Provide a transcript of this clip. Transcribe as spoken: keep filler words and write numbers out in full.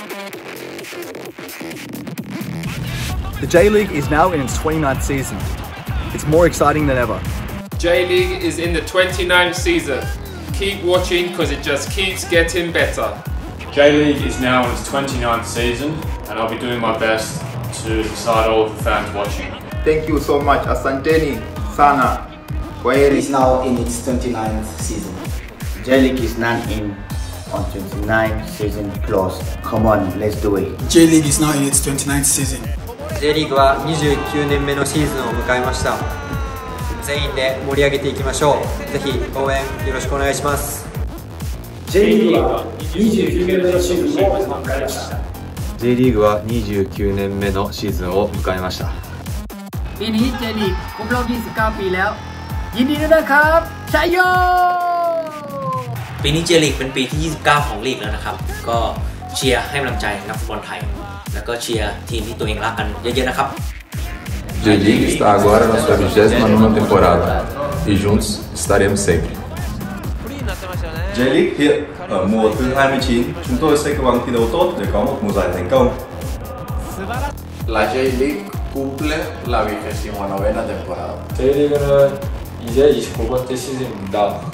The J-League is now in its twenty-ninth season. It's more exciting than ever. J-League is in the twenty-ninth season. Keep watching because it just keeps getting better. J-League is now in its twenty-ninth season and I'll be doing my best to excite all of the fans watching. Thank you so much, asanteni sana. It is now in its twenty-ninth season. J-League is now in on twenty-ninth season plus. Come on, let's do it. J-League is now in its twenty-ninth season. J リーグはにじゅうきゅうねんめのシーズンを迎えました。全員で盛り上げていきましょう。ぜひ応援よろしくお願いします。 J リーグはにじゅうきゅうねんめのシーズンを迎えました。 J リーグはにじゅうきゅうねんめのシーズンを迎えました。 ปีนี้ J ลีกครบรอบยี่สิบเก้าปีแล้วยินดีด้วยนะครับชัยโยปีนี้ J ลีกเป็นปีที่ยี่สิบเก้าของลีกแล้วนะครับก็เชียร์ให้กำลังใจนักฟุตบอลไทยแล้วก็เชียร์ทีมที่ตัวเองรักกันเยอะๆนะครับ J.League está agora na sua vigésima nona temporada e juntos estaremos sempre. J.League hiện ở mùa thứ hai mươi chín, chúng tôi sẽ cố gắng thi đấu tốt để có một mùa giải thành công. La J.League cumple la vigésima novena temporada. J.League는 이제 이십구 번째 시즌입니다.